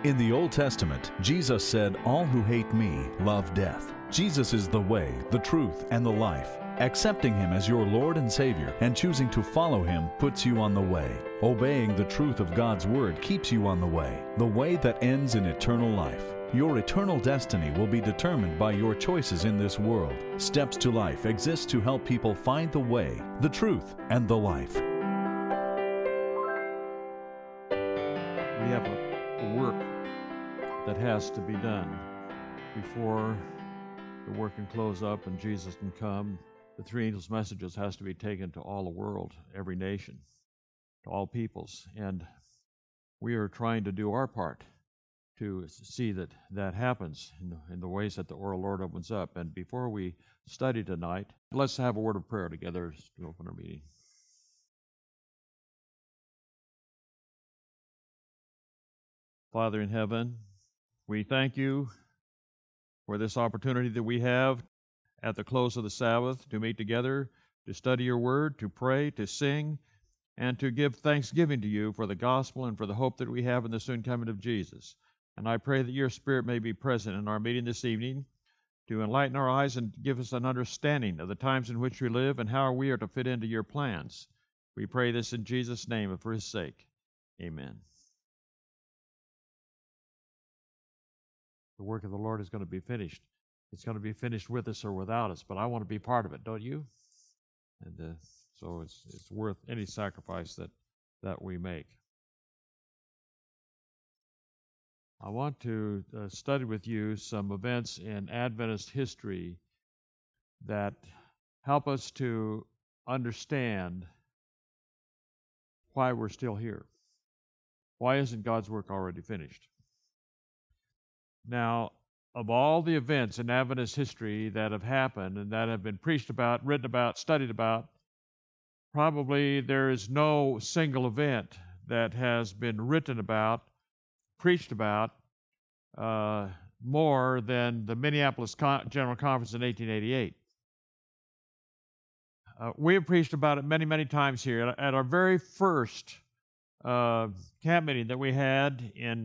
In the Old Testament, Jesus said, "All who hate me love death." Jesus is the way, the truth, and the life. Accepting Him as your Lord and Savior and choosing to follow Him puts you on the way. Obeying the truth of God's Word keeps you on the way that ends in eternal life. Your eternal destiny will be determined by your choices in this world. Steps to Life exists to help people find the way, the truth, and the life. We have a work that has to be done before the work can close up and Jesus can come. The three angels' messages has to be taken to all the world, every nation, to all peoples. And we are trying to do our part to see that that happens in the ways that the oral Lord opens up. And before we study tonight, let's have a word of prayer together to open our meeting. Father in heaven, we thank you for this opportunity that we have at the close of the Sabbath to meet together, to study your word, to pray, to sing, and to give thanksgiving to you for the gospel and for the hope that we have in the soon coming of Jesus. And I pray that your Spirit may be present in our meeting this evening to enlighten our eyes and give us an understanding of the times in which we live and how we are to fit into your plans. We pray this in Jesus' name and for his sake. Amen. The work of the Lord is going to be finished. It's going to be finished with us or without us, but I want to be part of it, don't you? And so it's worth any sacrifice that we make. I want to study with you some events in Adventist history that help us to understand why we're still here. Why isn't God's work already finished? Now, of all the events in Adventist history that have happened and that have been preached about, written about, studied about, probably there is no single event that has been written about, preached about, more than the Minneapolis General Conference in 1888. We have preached about it many, many times here. At our very first camp meeting that we had in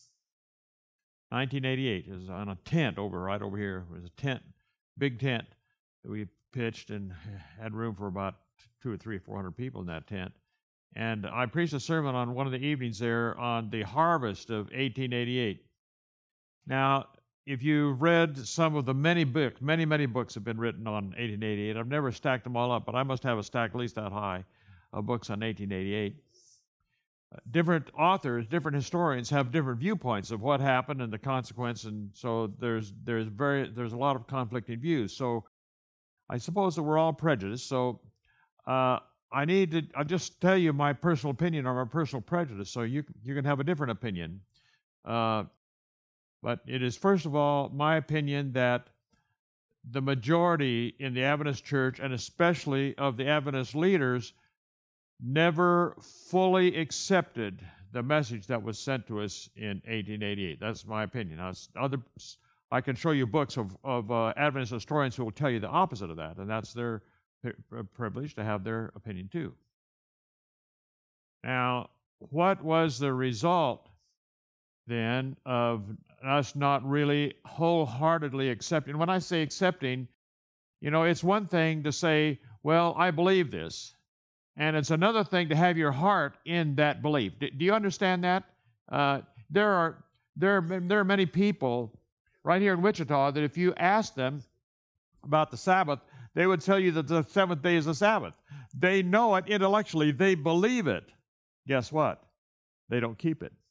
1988, it was on a tent right over here. It was a tent, big tent that we pitched and had room for about 200 or 300 or 400 people in that tent. And I preached a sermon on one of the evenings there on the harvest of 1888. Now, if you've read some of the many books, many books have been written on 1888. I've never stacked them all up, but I must have a stack at least that high of books on 1888. Different authors, different historians have different viewpoints of what happened and the consequence, and so there's a lot of conflicting views. So I suppose that we're all prejudiced. So I'll just tell you my personal opinion or my personal prejudice, so you can have a different opinion. But it is, first of all, my opinion that the majority in the Adventist church, and especially of the Adventist leaders, never fully accepted the message that was sent to us in 1888. That's my opinion. I can show you books of Adventist historians who will tell you the opposite of that, and that's their privilege to have their opinion too. Now, what was the result then of us not really wholeheartedly accepting? When I say accepting, it's one thing to say, well, I believe this. And it's another thing to have your heart in that belief. Do you understand that? There are many people right here in Wichita that if you ask them about the Sabbath, they would tell you that the seventh day is the Sabbath. They know it intellectually. They believe it. Guess what? They don't keep it.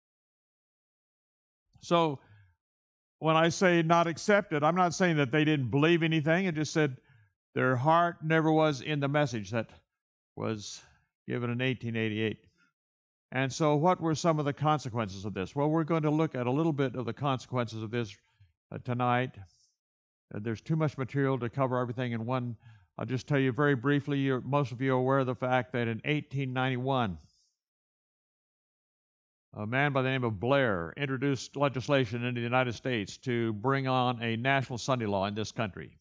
So when I say not accepted, I'm not saying that they didn't believe anything. It just said their heart never was in the message that was given in 1888. And so what were some of the consequences of this? Well, we're going to look at a little bit of the consequences of this tonight. There's too much material to cover everything in one. I'll just tell you very briefly, most of you are aware of the fact that in 1891, a man by the name of Blair introduced legislation into the United States to bring on a national Sunday law in this country.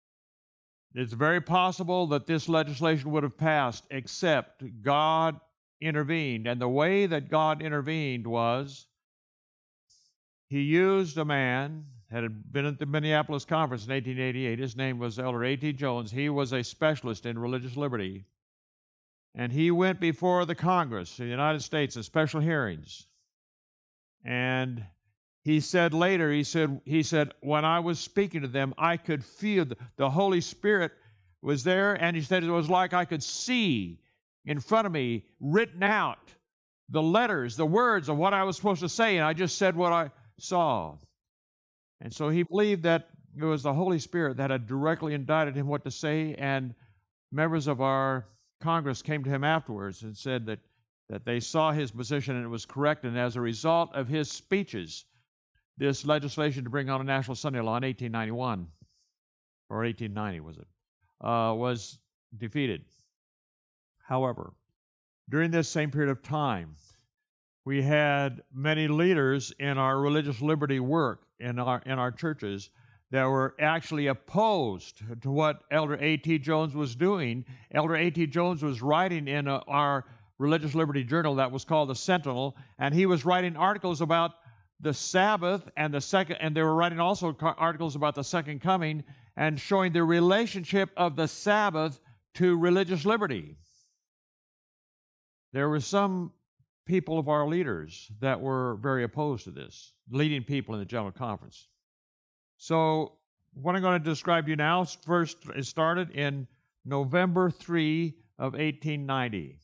It's very possible that this legislation would have passed, except God intervened. And the way that God intervened was He used a man that had been at the Minneapolis Conference in 1888. His name was Elder A.T. Jones. He was a specialist in religious liberty. And he went before the Congress of the United States in special hearings. And he said later, he said, when I was speaking to them, I could feel the Holy Spirit was there, and he said it was like I could see in front of me, written out, the letters, the words of what I was supposed to say, and I just said what I saw. And so he believed that it was the Holy Spirit that had directly indicted him what to say, and members of our Congress came to him afterwards and said that they saw his position and it was correct, and as a result of his speeches, this legislation to bring on a national Sunday law in 1891, or 1890 was it, was defeated. However, during this same period of time, we had many leaders in our religious liberty work in our churches that were actually opposed to what Elder A.T. Jones was doing. Elder A.T. Jones was writing in our religious liberty journal that was called the Sentinel, and he was writing articles about the Sabbath and they were writing also articles about the second coming and showing the relationship of the Sabbath to religious liberty. There were some people of our leaders that were very opposed to this, leading people in the General Conference. So what I'm going to describe to you now, first it started in November 3 of 1890.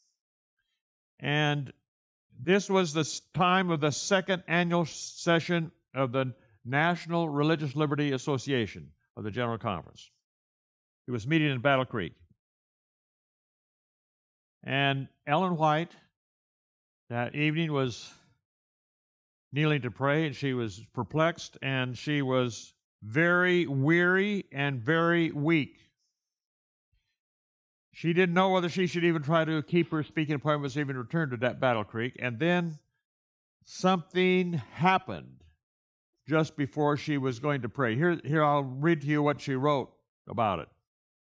And this was the time of the second annual session of the National Religious Liberty Association of the General Conference. It was meeting in Battle Creek. And Ellen White that evening was kneeling to pray, and she was perplexed, and she was very weary and very weak. She didn't know whether she should even try to keep her speaking appointments, even return to that Battle Creek. And then something happened just before she was going to pray. Here I'll read to you what she wrote about it.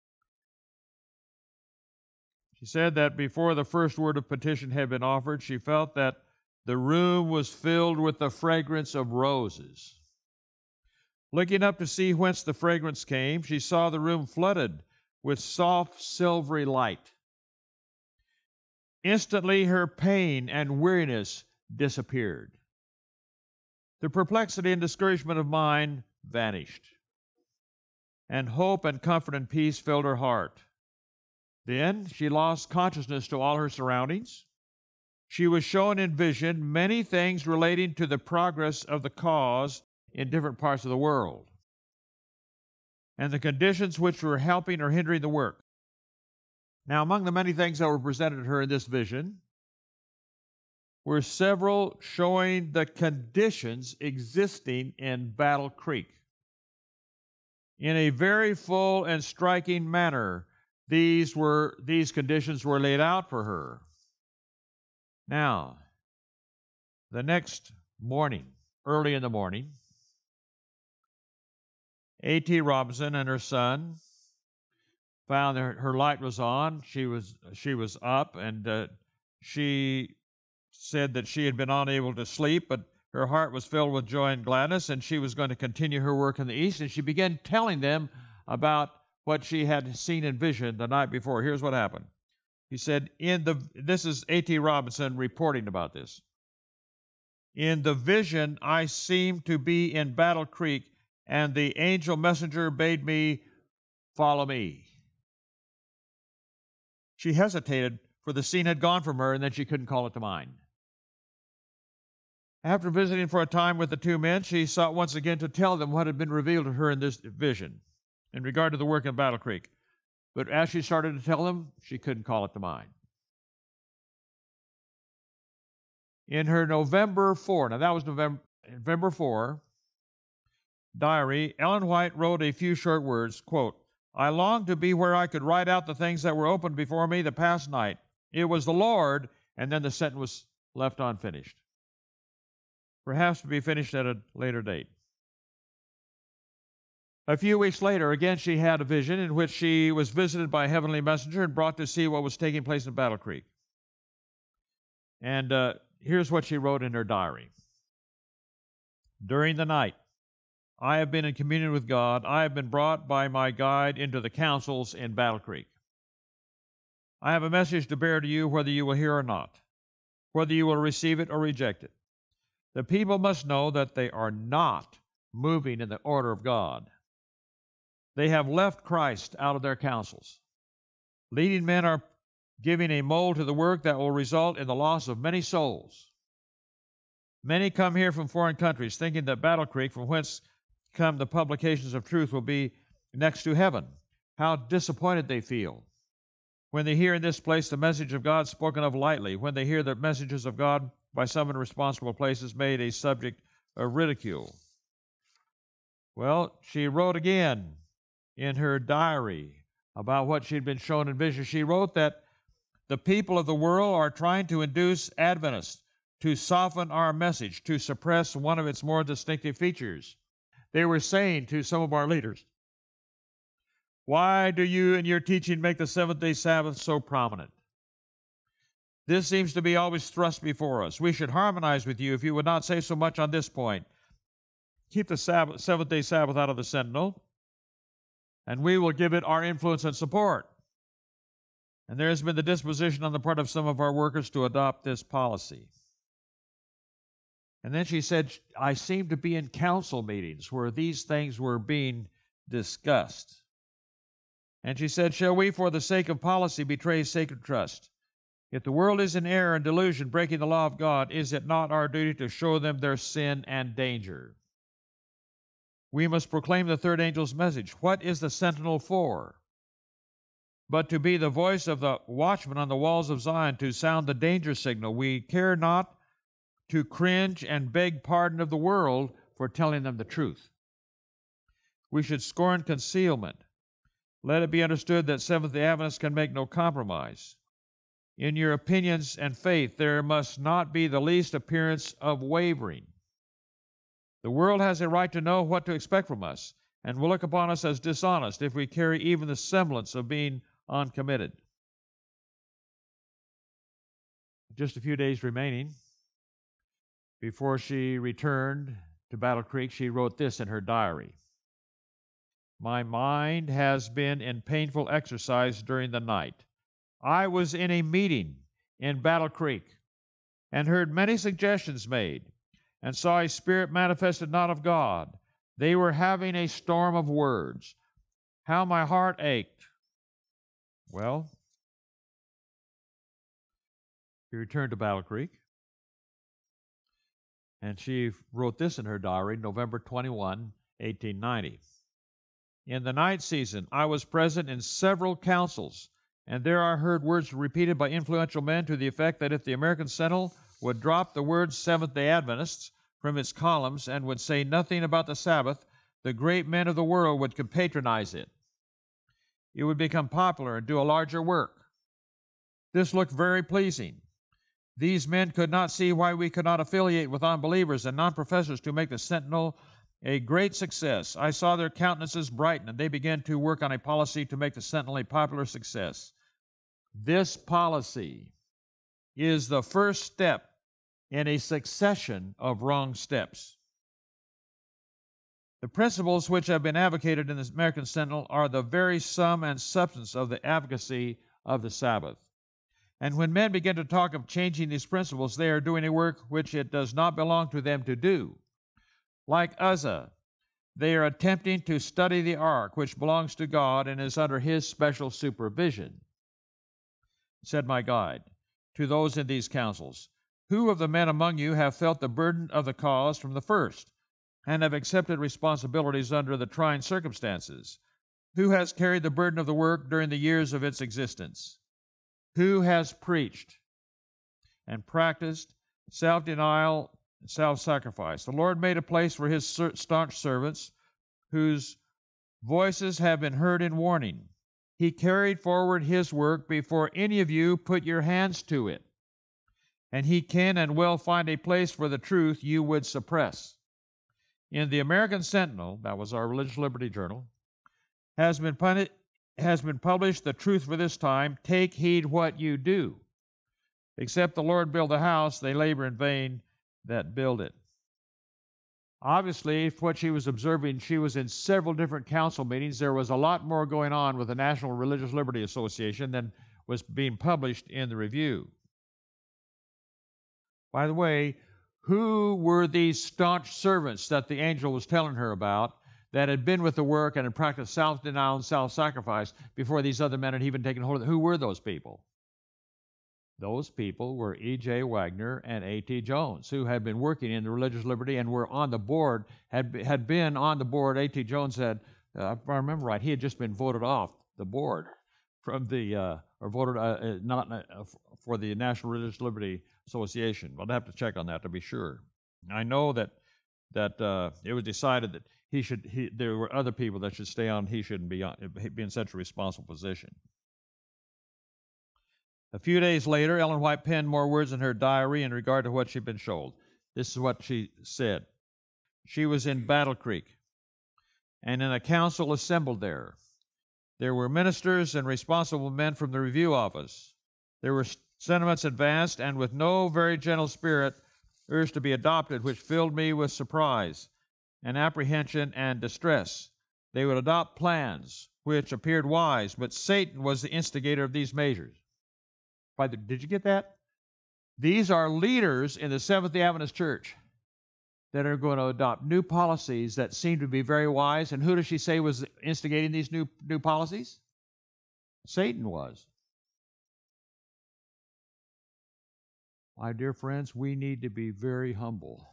She said that before the first word of petition had been offered, she felt that the room was filled with the fragrance of roses. Looking up to see whence the fragrance came, she saw the room flooded with soft, silvery light. Instantly, her pain and weariness disappeared. The perplexity and discouragement of mind vanished, and hope and comfort and peace filled her heart. Then she lost consciousness to all her surroundings. She was shown in vision many things relating to the progress of the cause in different parts of the world, and the conditions which were helping or hindering the work. Now, among the many things that were presented to her in this vision were several showing the conditions existing in Battle Creek. In a very full and striking manner, these conditions were laid out for her. Now, the next morning, early in the morning, A.T. Robinson and her son found that her light was on. She was up, and she said that she had been unable to sleep, but her heart was filled with joy and gladness, and she was going to continue her work in the East. And she began telling them about what she had seen in vision the night before. Here's what happened. He said, this is A.T. Robinson reporting about this. In the vision, I seemed to be in Battle Creek, and the angel messenger bade me follow me. She hesitated, for the scene had gone from her, and then she couldn't call it to mind. After visiting for a time with the two men, she sought once again to tell them what had been revealed to her in this vision in regard to the work in Battle Creek. But as she started to tell them, she couldn't call it to mind. In her November 4, now that was November 4, diary, Ellen White wrote a few short words, quote, I longed to be where I could write out the things that were opened before me the past night. It was the Lord, and then the sentence was left unfinished, perhaps to be finished at a later date. A few weeks later, again, she had a vision in which she was visited by a heavenly messenger and brought to see what was taking place in Battle Creek. And here's what she wrote in her diary. During the night, I have been in communion with God. I have been brought by my guide into the councils in Battle Creek. I have a message to bear to you, whether you will hear or not, whether you will receive it or reject it. The people must know that they are not moving in the order of God. They have left Christ out of their councils. Leading men are giving a mold to the work that will result in the loss of many souls. Many come here from foreign countries thinking that Battle Creek, from whence come the publications of truth, will be next to heaven. How disappointed they feel when they hear in this place the message of God spoken of lightly, when they hear the messages of God by some in responsible places made a subject of ridicule. Well, she wrote again in her diary about what she'd been shown in vision. She wrote that the people of the world are trying to induce Adventists to soften our message, to suppress one of its more distinctive features. They were saying to some of our leaders, "Why do you in your teaching make the seventh-day Sabbath so prominent? This seems to be always thrust before us. We should harmonize with you if you would not say so much on this point. Keep the seventh-day Sabbath out of the Sentinel, and we will give it our influence and support." And there has been the disposition on the part of some of our workers to adopt this policy. And then she said, I seem to be in council meetings where these things were being discussed. And she said, shall we, for the sake of policy, betray sacred trust? If the world is in error and delusion, breaking the law of God, is it not our duty to show them their sin and danger? We must proclaim the third angel's message. What is the sentinel for? But to be the voice of the watchman on the walls of Zion, to sound the danger signal. We care not to cringe and beg pardon of the world for telling them the truth. We should scorn concealment. Let it be understood that Seventh-day Adventists can make no compromise. In your opinions and faith, there must not be the least appearance of wavering. The world has a right to know what to expect from us, and will look upon us as dishonest if we carry even the semblance of being uncommitted. Just a few days remaining before she returned to Battle Creek, she wrote this in her diary. My mind has been in painful exercise during the night. I was in a meeting in Battle Creek and heard many suggestions made and saw a spirit manifested not of God. They were having a storm of words. How my heart ached. Well, she returned to Battle Creek, and she wrote this in her diary, November 21, 1890. In the night season, I was present in several councils, and there I heard words repeated by influential men to the effect that if the American Sentinel would drop the words Seventh-day Adventists from its columns and would say nothing about the Sabbath, the great men of the world would patronize it. It would become popular and do a larger work. This looked very pleasing. These men could not see why we could not affiliate with unbelievers and non-professors to make the Sentinel a great success. I saw their countenances brighten, and they began to work on a policy to make the Sentinel a popular success. This policy is the first step in a succession of wrong steps. The principles which have been advocated in the American Sentinel are the very sum and substance of the advocacy of the Sabbath. And when men begin to talk of changing these principles, they are doing a work which it does not belong to them to do. Like Uzzah, they are attempting to study the ark, which belongs to God and is under His special supervision. Said my guide to those in these councils, who of the men among you have felt the burden of the cause from the first, and have accepted responsibilities under the trying circumstances? Who has carried the burden of the work during the years of its existence? Who has preached and practiced self-denial and self-sacrifice? The Lord made a place for His staunch servants whose voices have been heard in warning. He carried forward His work before any of you put your hands to it, and He can and will find a place for the truth you would suppress. In the American Sentinel, that was our religious liberty journal, has been published the truth for this time. Take heed what you do. Except the Lord build the house, they labor in vain that build it. Obviously, what she was observing, she was in several different council meetings. There was a lot more going on with the National Religious Liberty Association than was being published in the review. By the way, who were these staunch servants that the angel was telling her about that had been with the work and had practiced self-denial and self-sacrifice before these other men had even taken hold of it? Who were those people? Those people were E.J. Wagner and A.T. Jones, who had been working in the religious liberty and were on the board, had been on the board. A.T. Jones had, if I remember right, he had just been voted off the board from the, or voted for the National Religious Liberty Association. I'll have to check on that to be sure. I know that it was decided that there were other people that should stay on. He shouldn't be in such a responsible position. A few days later, Ellen White penned more words in her diary in regard to what she'd been told. This is what she said. She was in Battle Creek, and in a council assembled there. There were ministers and responsible men from the review office. There were sentiments advanced and with no very gentle spirit urged to be adopted, which filled me with surprise and apprehension and distress. They would adopt plans which appeared wise, but Satan was the instigator of these measures. Did you get that? These are leaders in the Seventh-day Adventist Church that are going to adopt new policies that seem to be very wise. And who does she say was instigating these new policies? Satan was. My dear friends, we need to be very humble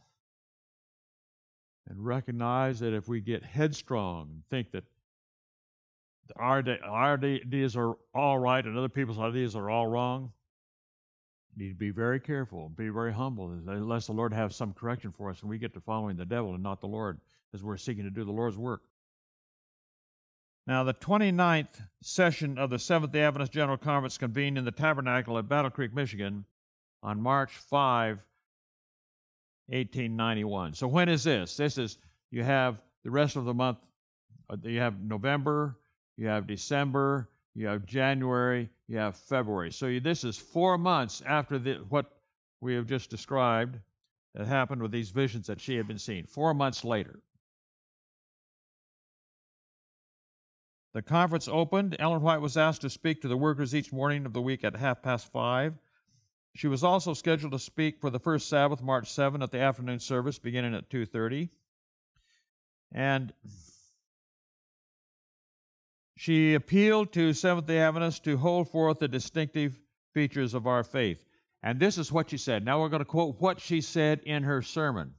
and recognize that if we get headstrong and think that our ideas are all right and other people's ideas are all wrong, we need to be very careful, be very humble, unless the Lord has some correction for us and we get to following the devil and not the Lord, as we're seeking to do the Lord's work. Now, the 29th session of the Seventh-day Adventist General Conference convened in the Tabernacle at Battle Creek, Michigan, on March 5, 1891. So when is this? This is, you have the rest of the month, you have November, you have December, you have January, you have February. So this is 4 months after what we have just described that happened with these visions that she had been seeing. 4 months later. The conference opened. Ellen White was asked to speak to the workers each morning of the week at 5:30. She was also scheduled to speak for the first Sabbath, March 7, at the afternoon service beginning at 2:30. And she appealed to Seventh-day Adventists to hold forth the distinctive features of our faith. And this is what she said. Now we're going to quote what she said in her sermon.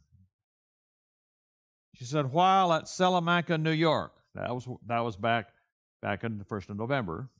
She said, while at Salamanca, New York, that was back in the 1st of November,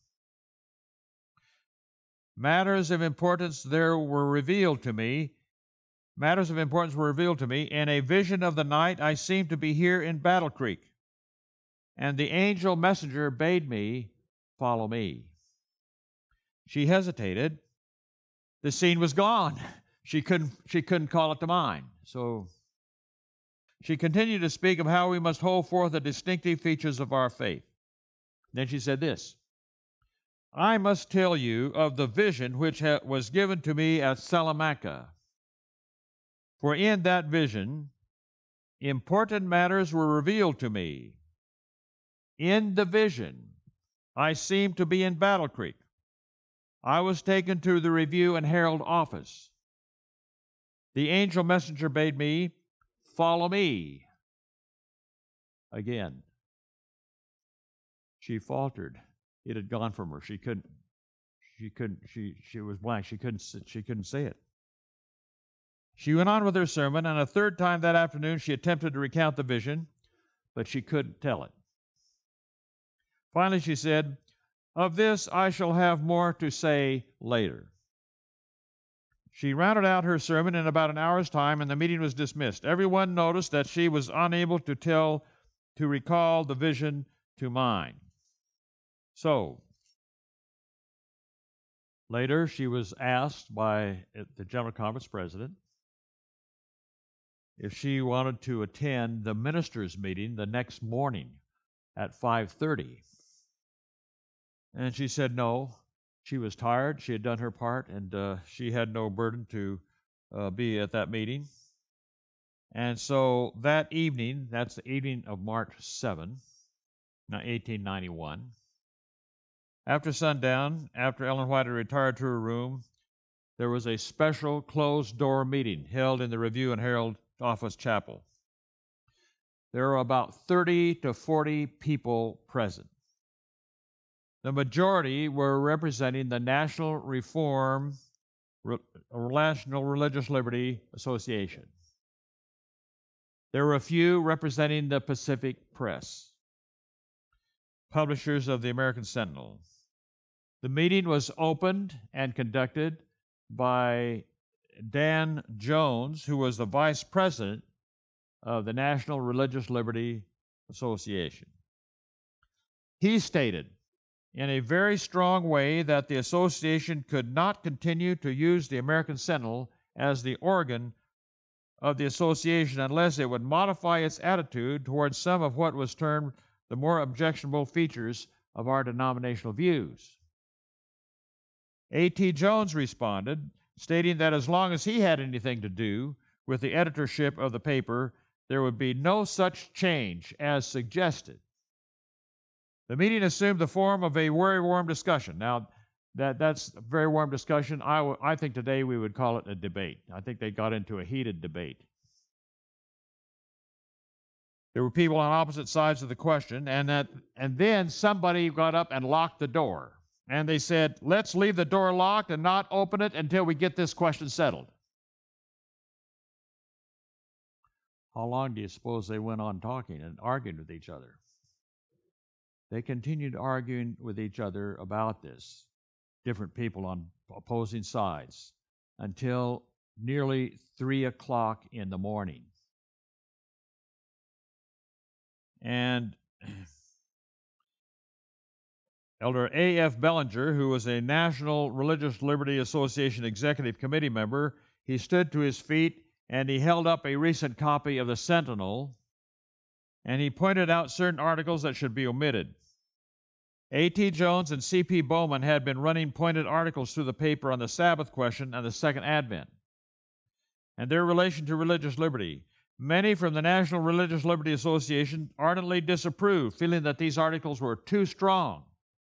matters of importance were revealed to me. Matters of importance were revealed to me. In a vision of the night, I seemed to be here in Battle Creek. And the angel messenger bade me, follow me. She hesitated. The scene was gone. She couldn't call it to mind. So she continued to speak of how we must hold forth the distinctive features of our faith. Then she said this, I must tell you of the vision which was given to me at Salamanca. For in that vision, important matters were revealed to me. In the vision, I seemed to be in Battle Creek. I was taken to the Review and Herald office. The angel messenger bade me, follow me. Again, she faltered. It had gone from her. She was blank. She couldn't say it. She went on with her sermon, and a third time that afternoon she attempted to recount the vision, but she couldn't tell it. Finally, she said, of this I shall have more to say later. She rounded out her sermon in about an hour's time, and the meeting was dismissed. Everyone noticed that she was unable to recall the vision to mind. So, later she was asked by the General Conference president if she wanted to attend the ministers' meeting the next morning at 5:30. And she said no. she was tired. She had done her part, and she had no burden to be at that meeting. And so that evening, that's the evening of March 7, 1891, after sundown, after Ellen White had retired to her room, there was a special closed-door meeting held in the Review and Herald Office Chapel. There were about 30 to 40 people present. The majority were representing the National Religious Liberty Association. There were a few representing the Pacific Press, publishers of the American Sentinel. The meeting was opened and conducted by Dan Jones, who was the vice president of the National Religious Liberty Association. He stated in a very strong way that the association could not continue to use the American Sentinel as the organ of the association unless it would modify its attitude towards some of what was termed the more objectionable features of our denominational views. A.T. Jones responded, stating that as long as he had anything to do with the editorship of the paper, there would be no such change as suggested. The meeting assumed the form of a very warm discussion. Now, that's a very warm discussion. I think today we would call it a debate. I think they got into a heated debate. There were people on opposite sides of the question, and then somebody got up and locked the door. And they said, let's leave the door locked and not open it until we get this question settled. How long do you suppose they went on talking and arguing with each other? They continued arguing with each other about this, different people on opposing sides, until nearly 3 o'clock in the morning. And Elder A.F. Bellinger, who was a National Religious Liberty Association Executive Committee member, he stood to his feet and he held up a recent copy of the Sentinel, and he pointed out certain articles that should be omitted. A.T. Jones and C.P. Bowman had been running pointed articles through the paper on the Sabbath question and the Second Advent, and their relation to religious liberty. Many from the National Religious Liberty Association ardently disapproved, feeling that these articles were too strong.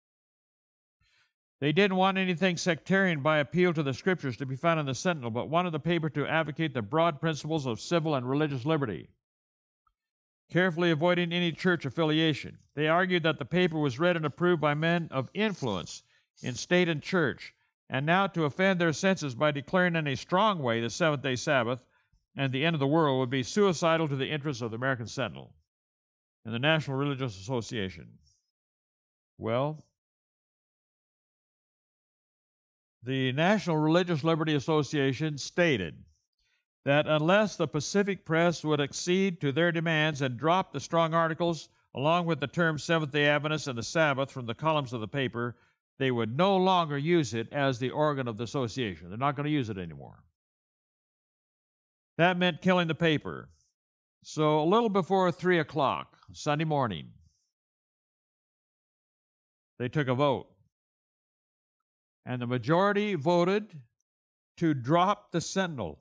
They didn't want anything sectarian by appeal to the Scriptures to be found in the Sentinel, but wanted the paper to advocate the broad principles of civil and religious liberty, carefully avoiding any church affiliation. They argued that the paper was read and approved by men of influence in state and church, and now to offend their senses by declaring in a strong way the seventh-day Sabbath and the end of the world would be suicidal to the interests of the American Sentinel and the National Religious Association. Well, the National Religious Liberty Association stated that unless the Pacific Press would accede to their demands and drop the strong articles along with the term Seventh-day Adventist and the Sabbath from the columns of the paper, they would no longer use it as the organ of the association. They're not going to use it anymore. That meant killing the paper. So a little before 3 o'clock Sunday morning, they took a vote. And the majority voted to drop the Sentinel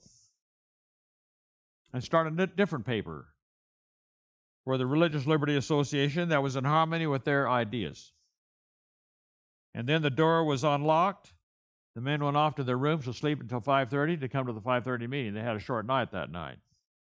and start a different paper for the Religious Liberty Association that was in harmony with their ideas. And then the door was unlocked. The men went off to their rooms to sleep until 5:30 to come to the 5:30 meeting. They had a short night that night.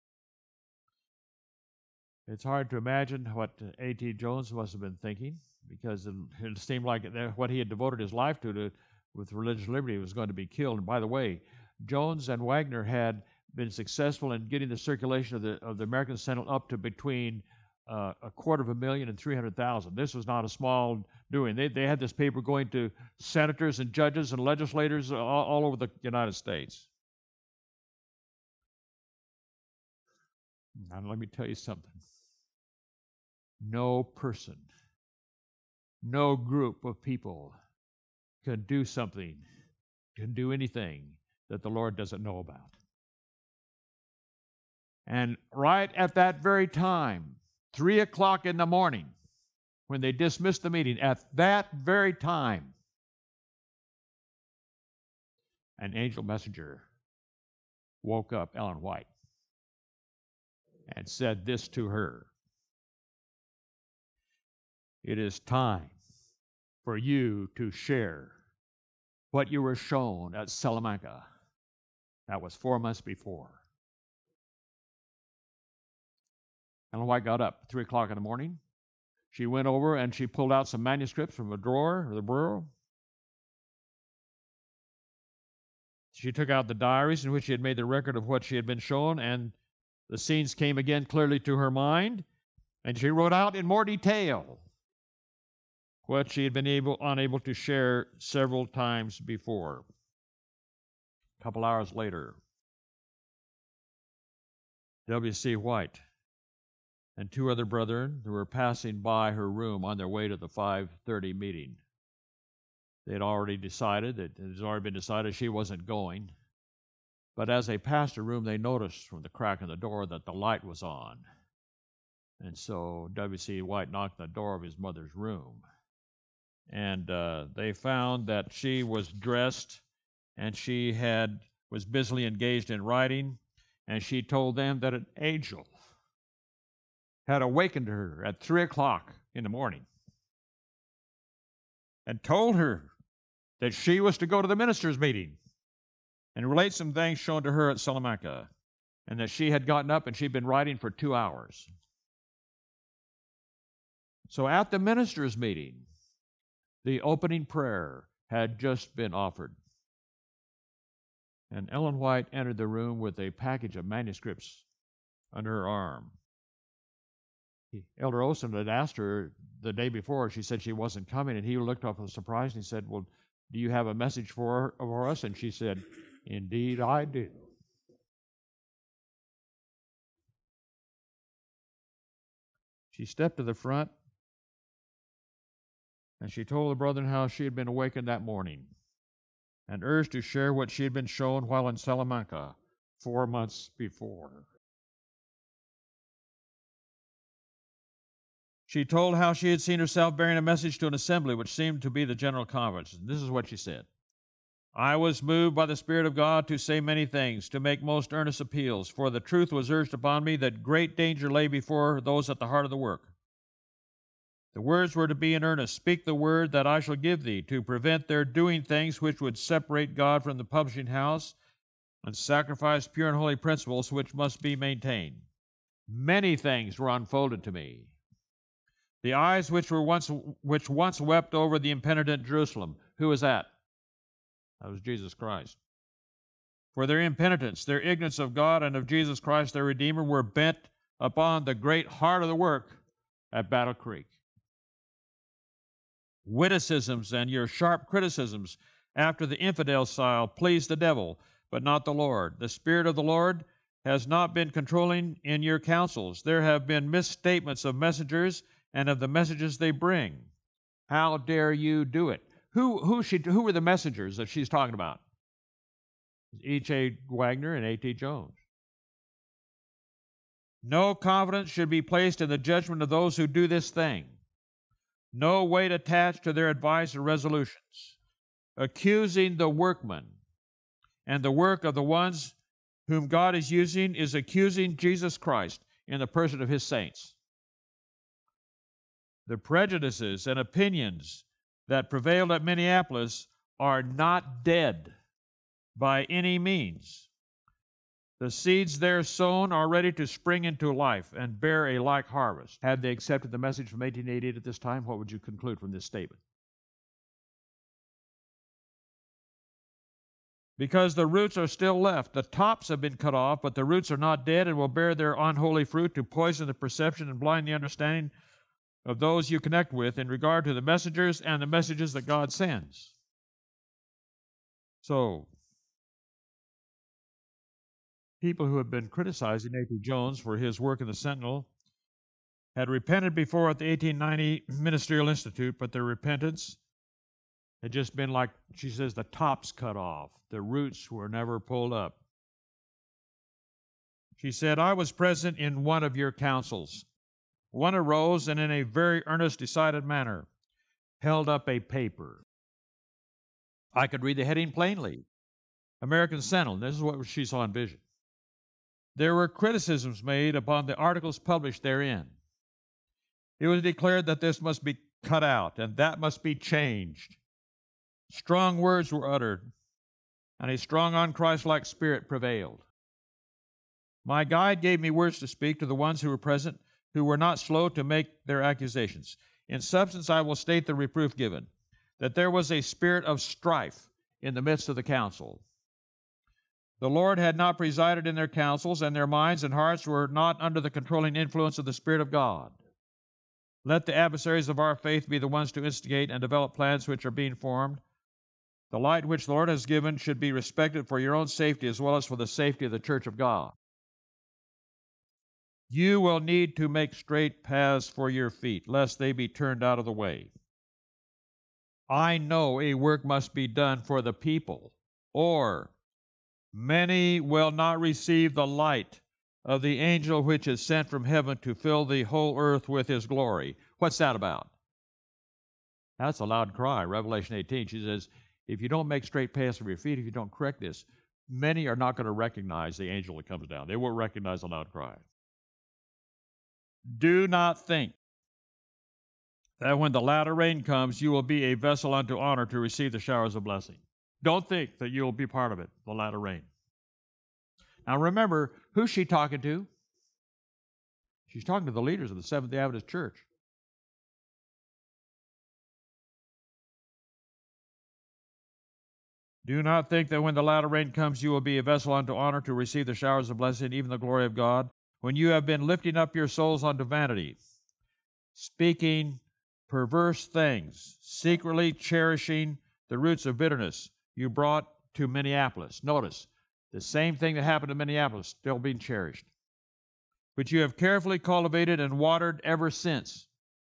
It's hard to imagine what A.T. Jones must have been thinking, because it seemed like what he had devoted his life to with religious liberty was going to be killed. And by the way, Jones and Wagner had been successful in getting the circulation of the American Sentinel up to between 250,000 and 300,000. This was not a small doing. They had this paper going to senators and judges and legislators all over the United States. Now let me tell you something. No person, no group of people can do something, can do anything that the Lord doesn't know about. And right at that very time, 3 o'clock in the morning, when they dismissed the meeting, at that very time, an angel messenger woke up Ellen White and said this to her: "It is time for you to share what you were shown at Salamanca." That was 4 months before. Ellen White got up at 3 o'clock in the morning. She went over and she pulled out some manuscripts from a drawer or the bureau. She took out the diaries in which she had made the record of what she had been shown, and the scenes came again clearly to her mind, and she wrote out in more detail what she had been unable to share several times before. A couple hours later, W.C. White and 2 other brethren who were passing by her room on their way to the 5:30 meeting. They had already decided, it had already been decided she wasn't going. But as they passed her room, they noticed from the crack in the door that the light was on. And so W.C. White knocked on the door of his mother's room. And they found that she was dressed and she was busily engaged in writing. And she told them that an angel had awakened her at 3 o'clock in the morning and told her that she was to go to the ministers' meeting and relate some things shown to her at Salamanca, and that she had gotten up and she'd been writing for 2 hours. So at the ministers' meeting, the opening prayer had just been offered. And Ellen White entered the room with a package of manuscripts under her arm. Elder Olson had asked her the day before. She said she wasn't coming, and he looked up with surprise and he said, "Well, do you have a message for us?" And she said, "Indeed, I do." She stepped to the front, and she told the brethren how she had been awakened that morning and urged to share what she had been shown while in Salamanca 4 months before. She told how she had seen herself bearing a message to an assembly which seemed to be the General Conference. This is what she said: "I was moved by the Spirit of God to say many things, to make most earnest appeals, for the truth was urged upon me that great danger lay before those at the heart of the work. The words were to be in earnest: speak the word that I shall give thee, to prevent their doing things which would separate God from the publishing house and sacrifice pure and holy principles which must be maintained. Many things were unfolded to me. The eyes which once wept over the impenitent Jerusalem." Who was that? That was Jesus Christ. "For their impenitence, their ignorance of God and of Jesus Christ their Redeemer, were bent upon the great heart of the work at Battle Creek. Witticisms and your sharp criticisms after the infidel style pleased the devil, but not the Lord. The Spirit of the Lord has not been controlling in your counsels. There have been misstatements of messengers and of the messages they bring. How dare you do it?" Who were the messengers that she's talking about? E.J. Wagner and A.T. Jones. "No confidence should be placed in the judgment of those who do this thing. No weight attached to their advice or resolutions. Accusing the workman and the work of the ones whom God is using is accusing Jesus Christ in the person of his saints. The prejudices and opinions that prevailed at Minneapolis are not dead by any means. The seeds there sown are ready to spring into life and bear a like harvest." Had they accepted the message from 1888 at this time, what would you conclude from this statement? "Because the roots are still left. The tops have been cut off, but the roots are not dead and will bear their unholy fruit to poison the perception and blind the understanding of those you connect with in regard to the messengers and the messages that God sends." So, people who had been criticizing A.T. Jones for his work in the Sentinel had repented before at the 1890 Ministerial Institute, but their repentance had just been like, she says, the tops cut off. The roots were never pulled up. She said, "I was present in one of your councils. One arose and in a very earnest, decided manner held up a paper. I could read the heading plainly: American Sentinel. This is what she saw in vision. There were criticisms made upon the articles published therein. It was declared that this must be cut out and that must be changed. Strong words were uttered, and a strong, unchristlike spirit prevailed. My guide gave me words to speak to the ones who were present, who were not slow to make their accusations. In substance, I will state the reproof given, that there was a spirit of strife in the midst of the council. The Lord had not presided in their councils, and their minds and hearts were not under the controlling influence of the Spirit of God. Let the adversaries of our faith be the ones to instigate and develop plans which are being formed. The light which the Lord has given should be respected for your own safety as well as for the safety of the church of God. You will need to make straight paths for your feet, lest they be turned out of the way. I know a work must be done for the people, or many will not receive the light of the angel which is sent from heaven to fill the whole earth with his glory. What's that about? That's a loud cry. Revelation 18, she says, if you don't make straight paths for your feet, if you don't correct this, many are not going to recognize the angel that comes down. They won't recognize the loud cry. Do not think that when the latter rain comes, you will be a vessel unto honor to receive the showers of blessing. Don't think that you'll be part of it, the latter rain. Now remember, who's she talking to? She's talking to the leaders of the Seventh-day Adventist Church. Do not think that when the latter rain comes, you will be a vessel unto honor to receive the showers of blessing, even the glory of God, when you have been lifting up your souls unto vanity, speaking perverse things, secretly cherishing the roots of bitterness you brought to Minneapolis. Notice, the same thing that happened to Minneapolis, still being cherished, which you have carefully cultivated and watered ever since.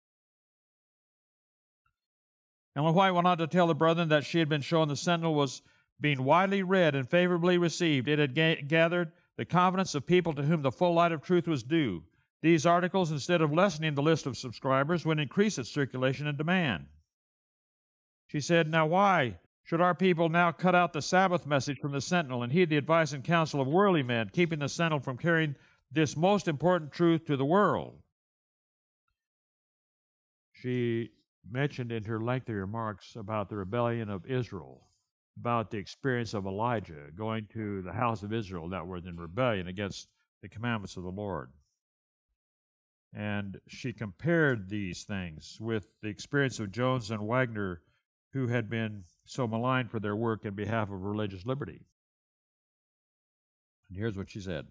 Ellen White went on to tell the brethren that she had been shown the Sentinel was being widely read and favorably received. It had gathered the confidence of people to whom the full light of truth was due. These articles, instead of lessening the list of subscribers, would increase its circulation and demand. She said, now why should our people now cut out the Sabbath message from the Sentinel and heed the advice and counsel of worldly men, keeping the Sentinel from carrying this most important truth to the world? She mentioned in her lengthy remarks about the rebellion of Israel, about the experience of Elijah going to the house of Israel that were in rebellion against the commandments of the Lord. And she compared these things with the experience of Jones and Wagner, who had been so maligned for their work in behalf of religious liberty. And here's what she said.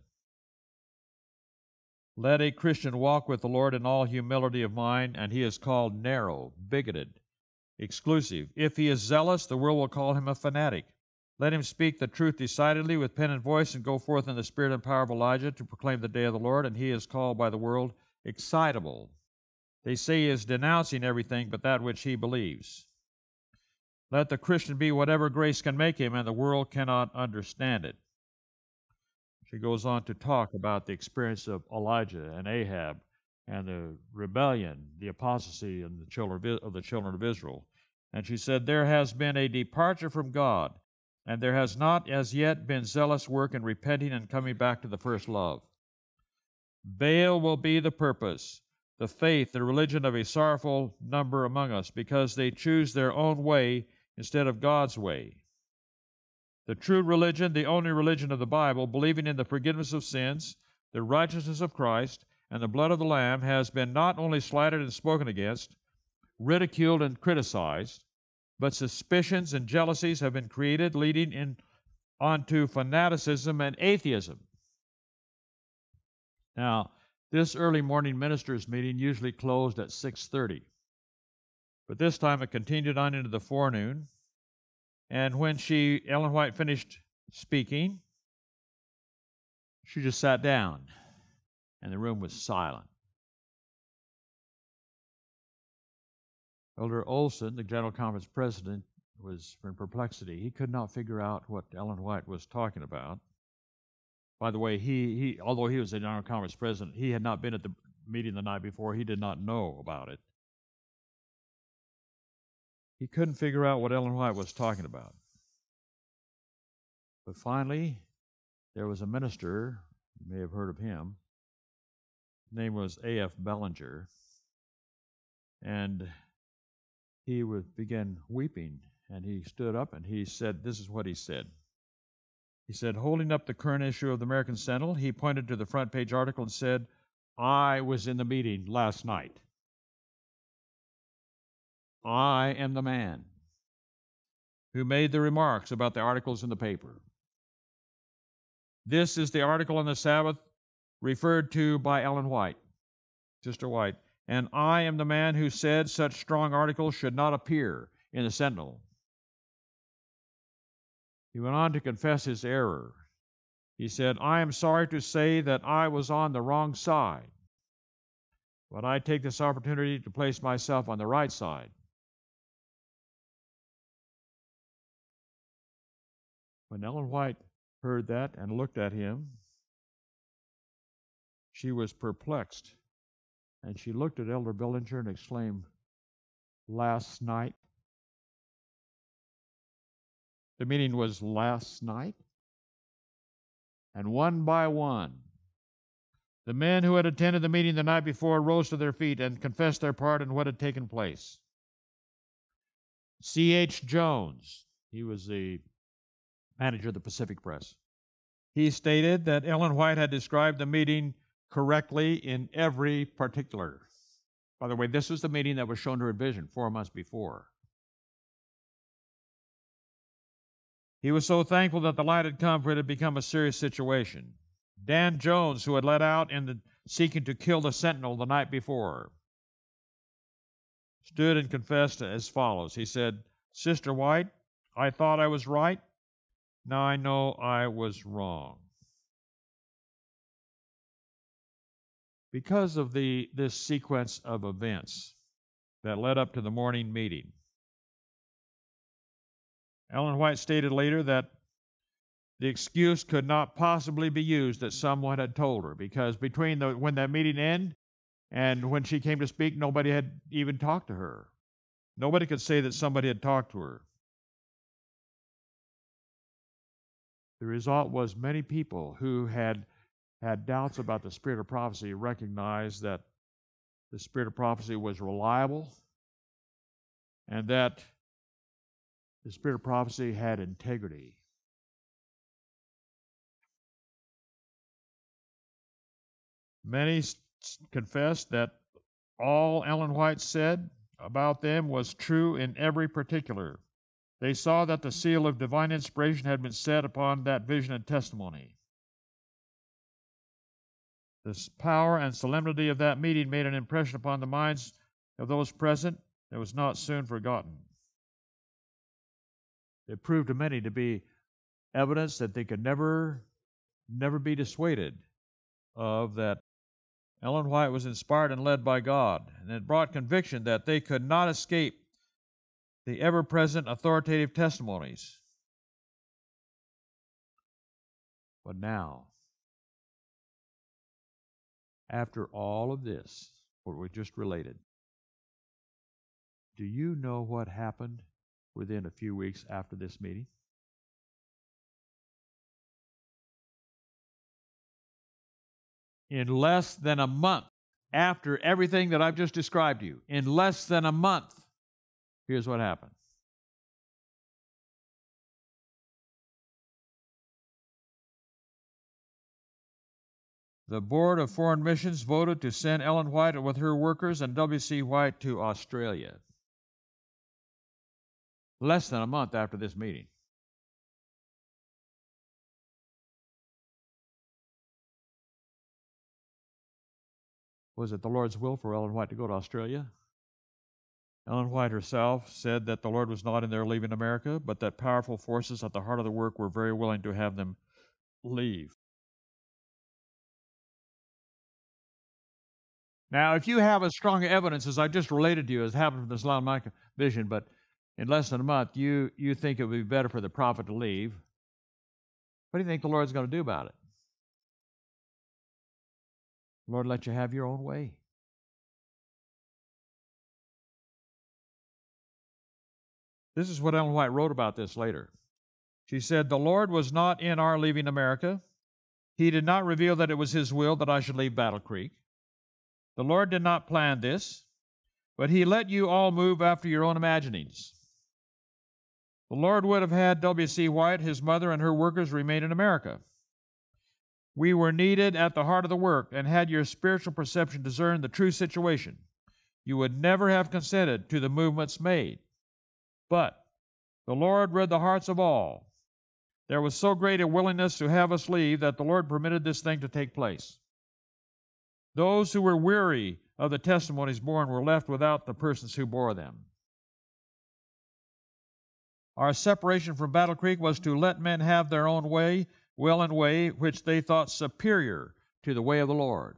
Let a Christian walk with the Lord in all humility of mind, and he is called narrow, bigoted, exclusive. If he is zealous, the world will call him a fanatic. Let him speak the truth decidedly with pen and voice and go forth in the spirit and power of Elijah to proclaim the day of the Lord, and he is called by the world excitable. They say he is denouncing everything but that which he believes. Let the Christian be whatever grace can make him, and the world cannot understand it. She goes on to talk about the experience of Elijah and Ahab and the rebellion, the apostasy of the children of Israel. And she said, there has been a departure from God, and there has not as yet been zealous work in repenting and coming back to the first love. Baal will be the purpose, the faith, the religion of a sorrowful number among us, because they choose their own way instead of God's way. The true religion, the only religion of the Bible, believing in the forgiveness of sins, the righteousness of Christ, and the blood of the Lamb, has been not only slighted and spoken against, ridiculed and criticized, but suspicions and jealousies have been created, leading onto fanaticism and atheism. Now, this early morning ministers' meeting usually closed at 6:30, but this time it continued on into the forenoon. And when Ellen White finished speaking, she just sat down, and the room was silent. Elder Olson, the General Conference president, was in perplexity. He could not figure out what Ellen White was talking about. By the way, although he was the General Conference president, he had not been at the meeting the night before. He did not know about it. He couldn't figure out what Ellen White was talking about. But finally, there was a minister, you may have heard of him. His name was A.F. Bellinger. And he began weeping, and he stood up and he said, this is what he said. He said, holding up the current issue of the American Sentinel, he pointed to the front page article and said, I was in the meeting last night. I am the man who made the remarks about the articles in the paper. This is the article on the Sabbath referred to by Ellen White, Sister White, and I am the man who said such strong articles should not appear in the Sentinel. He went on to confess his error. He said, I am sorry to say that I was on the wrong side, but I take this opportunity to place myself on the right side. When Ellen White heard that and looked at him, she was perplexed, and she looked at Elder Bellinger and exclaimed, last night? The meeting was last night? And one by one, the men who had attended the meeting the night before rose to their feet and confessed their part in what had taken place. C.H. Jones, he was the manager of the Pacific Press. He stated that Ellen White had described the meeting correctly in every particular. By the way, this was the meeting that was shown to her in vision 4 months before. He was so thankful that the light had come, for it had become a serious situation. Dan Jones, who had led out in seeking to kill the Sentinel the night before, stood and confessed as follows. He said, Sister White, I thought I was right. Now I know I was wrong. Because of this sequence of events that led up to the morning meeting, Ellen White stated later that the excuse could not possibly be used that someone had told her, because between when that meeting ended and when she came to speak, nobody had even talked to her. Nobody could say that somebody had talked to her. The result was many people who had doubts about the spirit of prophecy recognized that the spirit of prophecy was reliable and that the spirit of prophecy had integrity. Many confessed that all Ellen White said about them was true in every particular. They saw that the seal of divine inspiration had been set upon that vision and testimony. The power and solemnity of that meeting made an impression upon the minds of those present that was not soon forgotten. It proved to many to be evidence that they could never be dissuaded of, that Ellen White was inspired and led by God, and it brought conviction that they could not escape the ever-present authoritative testimonies. But now, after all of this, what we just related, do you know what happened within a few weeks after this meeting? In less than a month, after everything that I've just described to you, in less than a month, here's what happened. The Board of Foreign Missions voted to send Ellen White with her workers and W.C. White to Australia. Less than a month after this meeting. Was it the Lord's will for Ellen White to go to Australia? Ellen White herself said that the Lord was not in their leaving America, but that powerful forces at the heart of the work were very willing to have them leave. Now, if you have as strong evidence as I just related to you as happened from this Lion Micah vision, but in less than a month you think it would be better for the prophet to leave, what do you think the Lord's going to do about it? Lord, let you have your own way. This is what Ellen White wrote about this later. She said, "The Lord was not in our leaving America. He did not reveal that it was His will that I should leave Battle Creek. The Lord did not plan this, but He let you all move after your own imaginings. The Lord would have had W.C. White, his mother, and her workers remain in America. We were needed at the heart of the work, and had your spiritual perception discerned the true situation, you would never have consented to the movements made. But the Lord read the hearts of all. There was so great a willingness to have us leave that the Lord permitted this thing to take place. Those who were weary of the testimonies borne were left without the persons who bore them. Our separation from Battle Creek was to let men have their own way, will and way, which they thought superior to the way of the Lord.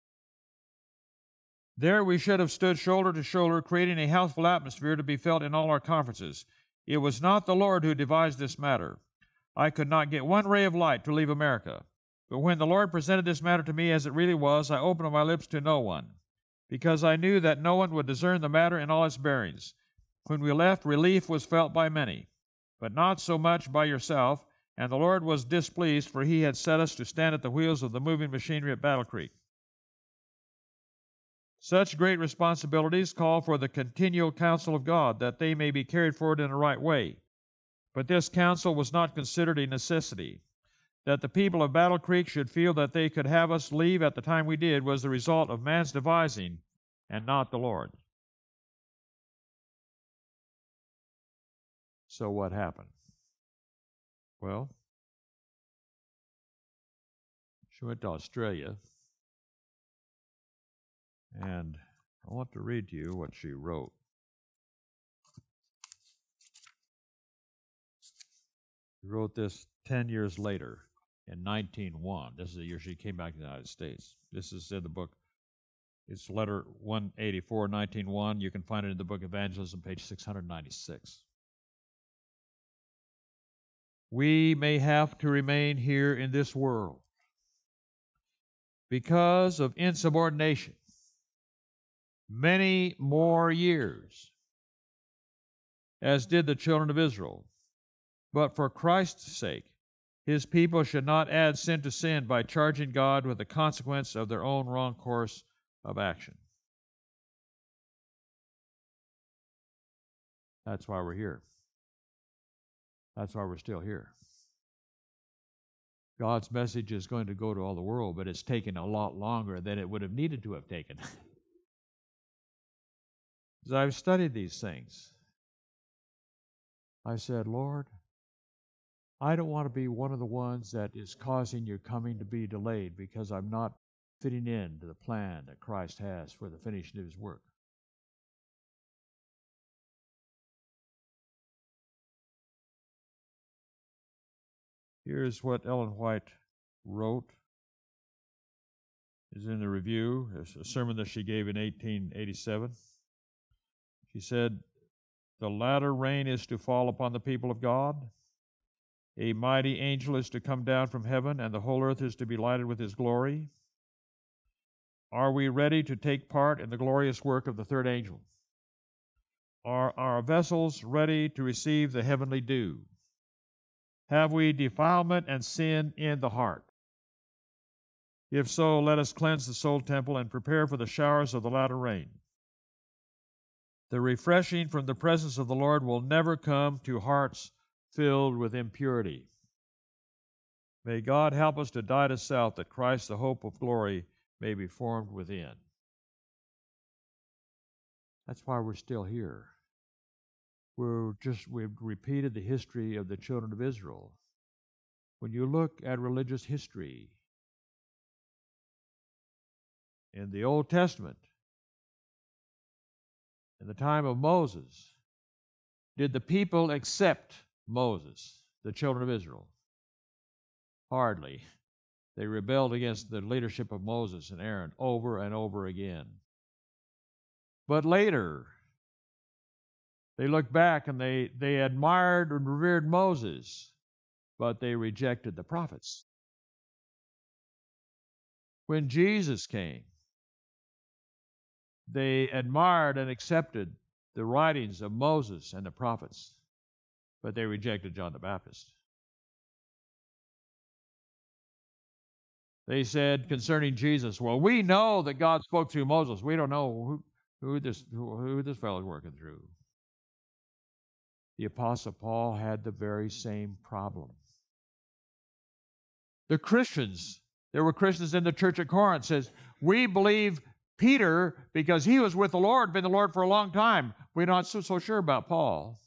There we should have stood shoulder to shoulder, creating a healthful atmosphere to be felt in all our conferences. It was not the Lord who devised this matter. I could not get one ray of light to leave America. But when the Lord presented this matter to me as it really was, I opened my lips to no one, because I knew that no one would discern the matter in all its bearings. When we left, relief was felt by many, but not so much by yourself, and the Lord was displeased, for He had set us to stand at the wheels of the moving machinery at Battle Creek. Such great responsibilities call for the continual counsel of God, that they may be carried forward in the right way. But this counsel was not considered a necessity. That the people of Battle Creek should feel that they could have us leave at the time we did was the result of man's devising and not the Lord. So what happened? Well, she went to Australia, and I want to read to you what she wrote. She wrote this 10 years later in 1901. This is the year she came back to the United States. This is in the book. It's letter 184, 1901. You can find it in the book Evangelism, page 696. We may have to remain here in this world because of insubordination many more years, as did the children of Israel. But for Christ's sake, His people should not add sin to sin by charging God with the consequence of their own wrong course of action. That's why we're here. That's why we're still here. God's message is going to go to all the world, but it's taken a lot longer than it would have needed to have taken. As I've studied these things, I said, Lord, I don't want to be one of the ones that is causing your coming to be delayed because I'm not fitting in to the plan that Christ has for the finishing of His work. Here's what Ellen White wrote. It's in the review. It's a sermon that she gave in 1887. She said, "The latter rain is to fall upon the people of God. A mighty angel is to come down from heaven, and the whole earth is to be lighted with His glory. Are we ready to take part in the glorious work of the third angel? Are our vessels ready to receive the heavenly dew? Have we defilement and sin in the heart? If so, let us cleanse the soul temple and prepare for the showers of the latter rain. The refreshing from the presence of the Lord will never come to hearts filled with impurity. May God help us to die to self, that Christ, the hope of glory, may be formed within." That's why we're still here. We've repeated the history of the children of Israel. When you look at religious history in the Old Testament, in the time of Moses, did the people accept Moses, the children of Israel? Hardly. They rebelled against the leadership of Moses and Aaron over and over again. But later, they looked back and they admired and revered Moses, but they rejected the prophets. When Jesus came, they admired and accepted the writings of Moses and the prophets, but they rejected John the Baptist. They said concerning Jesus, well, we know that God spoke through Moses. We don't know who this fellow is working through. The Apostle Paul had the very same problem. The Christians, there were Christians in the church at Corinth, says, we believe Peter because he was with the Lord, been the Lord for a long time. We're not so sure about Paul.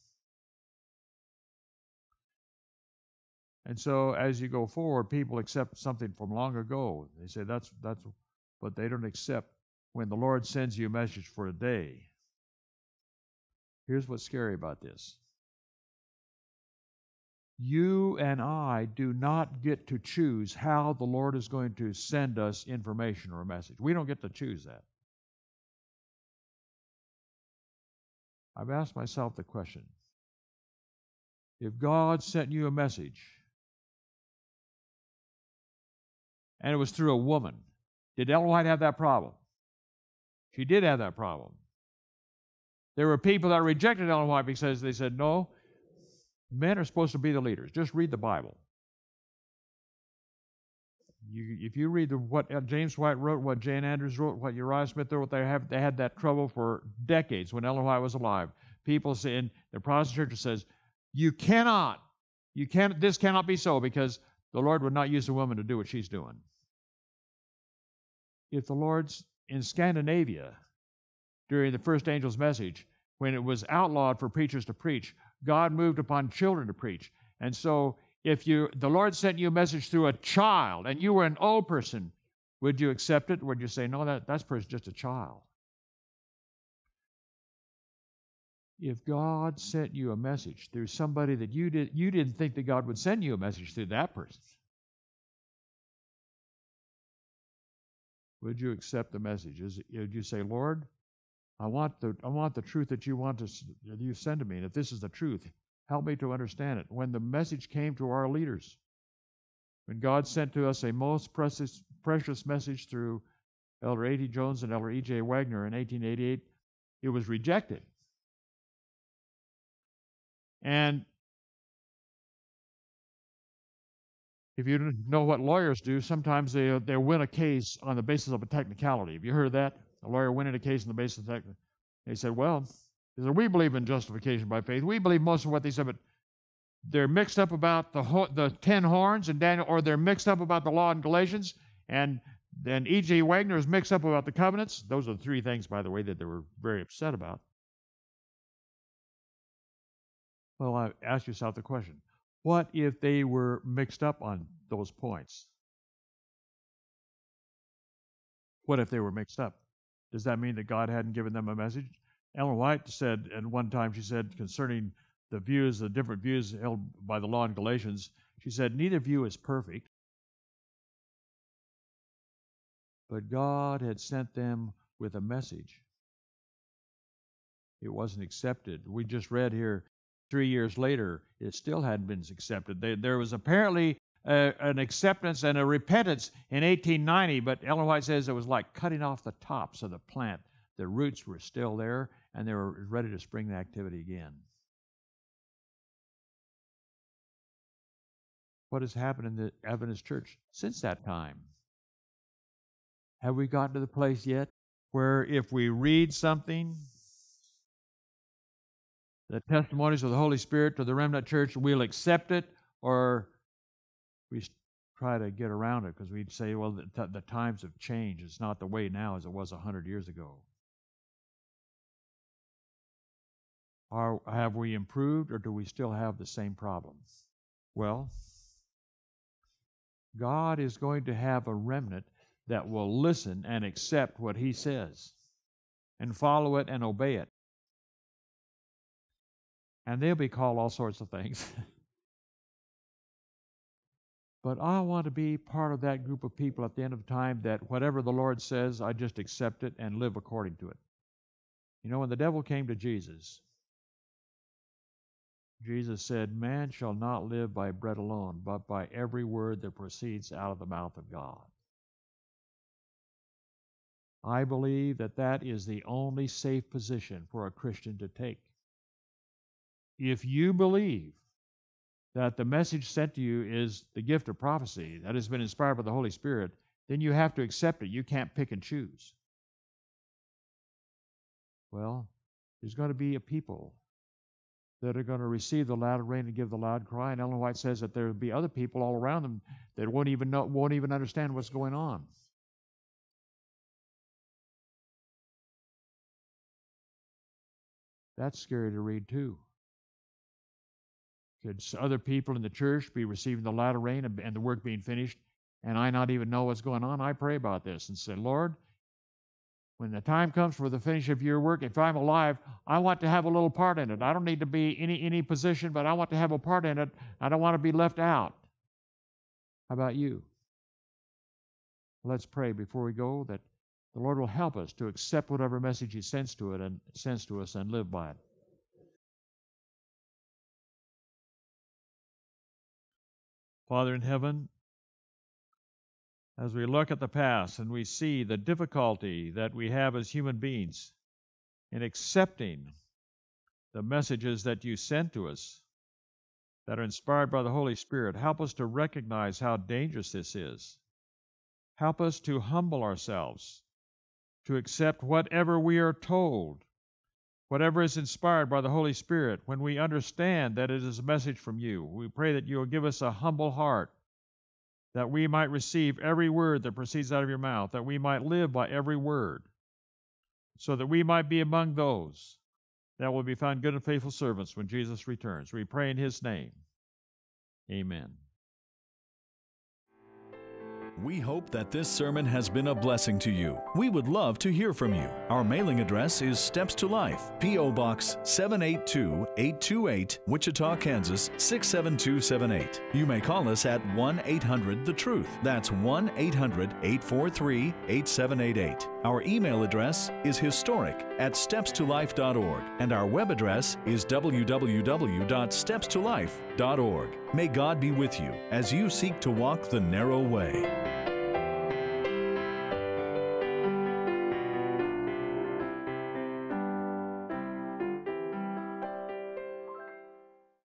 And so as you go forward, people accept something from long ago. They say that's, but they don't accept when the Lord sends you a message for a day. Here's what's scary about this. You and I do not get to choose how the Lord is going to send us information or a message. We don't get to choose that. I've asked myself the question, if God sent you a message and it was through a woman, did Ellen White have that problem? She did have that problem. There were people that rejected Ellen White because they said, no, men are supposed to be the leaders. Just read the Bible. If you read what James White wrote, what Jane Andrews wrote, what Uriah Smith wrote, they had that trouble for decades when Ellen White was alive. People say, in the Protestant church says, this cannot be so because the Lord would not use a woman to do what she's doing. If the Lord's in Scandinavia during the first angel's message, when it was outlawed for preachers to preach, God moved upon children to preach. And so if the Lord sent you a message through a child and you were an old person, would you accept it? Or would you say, no, that person's just a child? If God sent you a message through somebody that you didn't think that God would send you a message through that person, would you accept the message? Would you say, Lord, I want the truth that you send to me, and if this is the truth, help me to understand it. When the message came to our leaders, when God sent to us a most precious message through Elder A.T. Jones and Elder E.J. Wagner in 1888, it was rejected. And if you know what lawyers do, sometimes they win a case on the basis of a technicality. Have you heard that? A lawyer winning a case on the basis of technicality. They said, we believe in justification by faith. We believe most of what they said, but they're mixed up about the 10 horns in Daniel, or they're mixed up about the law in Galatians, and then E.J. Wagner is mixed up about the covenants. Those are the three things, by the way, that they were very upset about. Well, ask yourself the question, what if they were mixed up on those points? What if they were mixed up? Does that mean that God hadn't given them a message? Ellen White said at one time, she said, concerning the different views held by the law in Galatians, she said, neither view is perfect, but God had sent them with a message. It wasn't accepted. We just read here, 3 years later, it still hadn't been accepted. There was apparently an acceptance and a repentance in 1890, but Ellen White says it was like cutting off the tops of the plant. The roots were still there, and they were ready to spring the activity again. What has happened in the Adventist church since that time? Have we gotten to the place yet where if we read something, the testimonies of the Holy Spirit to the remnant church, we'll accept it, or we try to get around it because we'd say, well, the times have changed. It's not the way now as it was 100 years ago. Have we improved, or do we still have the same problems? Well, God is going to have a remnant that will listen and accept what He says and follow it and obey it. And they'll be called all sorts of things. But I want to be part of that group of people at the end of time that whatever the Lord says, I just accept it and live according to it. You know, when the devil came to Jesus, Jesus said, man shall not live by bread alone, but by every word that proceeds out of the mouth of God. I believe that that is the only safe position for a Christian to take. If you believe that the message sent to you is the gift of prophecy that has been inspired by the Holy Spirit, then you have to accept it. You can't pick and choose. Well, there's going to be a people that are going to receive the loud rain and give the loud cry. And Ellen White says that there will be other people all around them that won't even understand what's going on. That's scary to read too. Could other people in the church be receiving the latter rain and the work being finished, and I not even know what's going on? I pray about this and say, Lord, when the time comes for the finish of your work, if I'm alive, I want to have a little part in it. I don't need to be any position, but I want to have a part in it. I don't want to be left out. How about you? Let's pray before we go that the Lord will help us to accept whatever message He sends to us and live by it. Father in heaven, as we look at the past and we see the difficulty that we have as human beings in accepting the messages that you sent to us that are inspired by the Holy Spirit, help us to recognize how dangerous this is. Help us to humble ourselves, to accept whatever we are told, whatever is inspired by the Holy Spirit, when we understand that it is a message from you. We pray that you will give us a humble heart, that we might receive every word that proceeds out of your mouth, that we might live by every word, so that we might be among those that will be found good and faithful servants when Jesus returns. We pray in His name. Amen. We hope that this sermon has been a blessing to you. We would love to hear from you. Our mailing address is Steps to Life, P.O. Box 782-828, Wichita, Kansas 67278. You may call us at 1-800-THE-TRUTH. That's 1-800-843-8788. Our email address is historic@stepstolife.org, and our web address is www.stepstolife.org. May God be with you as you seek to walk the narrow way.